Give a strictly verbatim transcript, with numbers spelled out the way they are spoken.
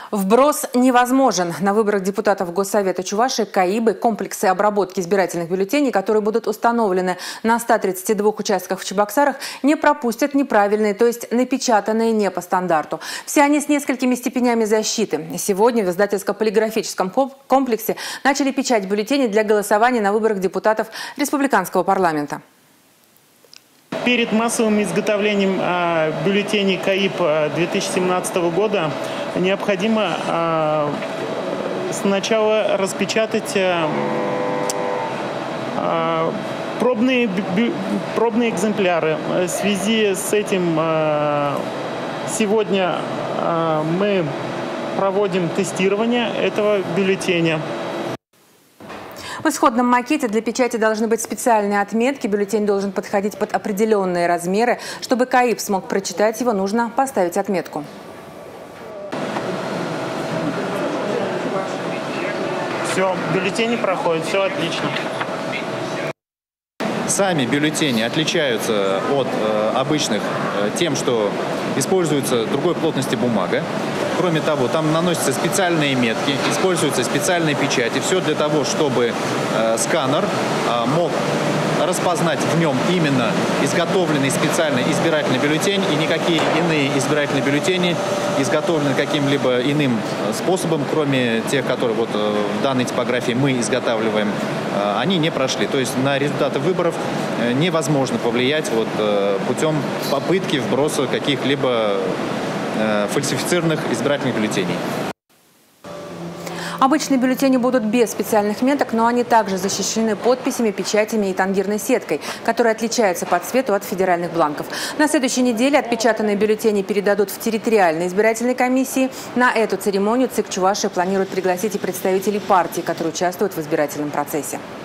Вброс невозможен. На выборах депутатов Госсовета Чувашии КАИБы, комплексы обработки избирательных бюллетеней, которые будут установлены на ста тридцати двух участках в Чебоксарах, не пропустят неправильные, то есть напечатанные не по стандарту. Все они с несколькими степенями защиты. Сегодня в издательско-полиграфическом комплексе начали печать бюллетеней для голосования на выборах депутатов Республиканского парламента. Перед массовым изготовлением а, бюллетеней КАИБ две тысячи семнадцатого года необходимо а, сначала распечатать а, а, пробные, бю, пробные экземпляры. В связи с этим а, сегодня а, мы проводим тестирование этого бюллетеня. В исходном макете для печати должны быть специальные отметки. Бюллетень должен подходить под определенные размеры. Чтобы КАИБ смог прочитать его, нужно поставить отметку. Все, бюллетени проходят, все отлично. Сами бюллетени отличаются от э, обычных э, тем, что используется другой плотности бумага. Кроме того, там наносятся специальные метки, используются специальные печати. Все для того, чтобы э, сканер э, мог распознать в нем именно изготовленный специальный избирательный бюллетень, и никакие иные избирательные бюллетени, изготовленные каким-либо иным способом, кроме тех, которые вот в данной типографии мы изготавливаем, они не прошли. То есть на результаты выборов невозможно повлиять вот путем попытки вброса каких-либо фальсифицированных избирательных бюллетеней. Обычные бюллетени будут без специальных меток, но они также защищены подписями, печатями и тангирной сеткой, которая отличается по цвету от федеральных бланков. На следующей неделе отпечатанные бюллетени передадут в территориальные избирательные комиссии. На эту церемонию ЦИК Чувашии планирует пригласить и представителей партий, которые участвуют в избирательном процессе.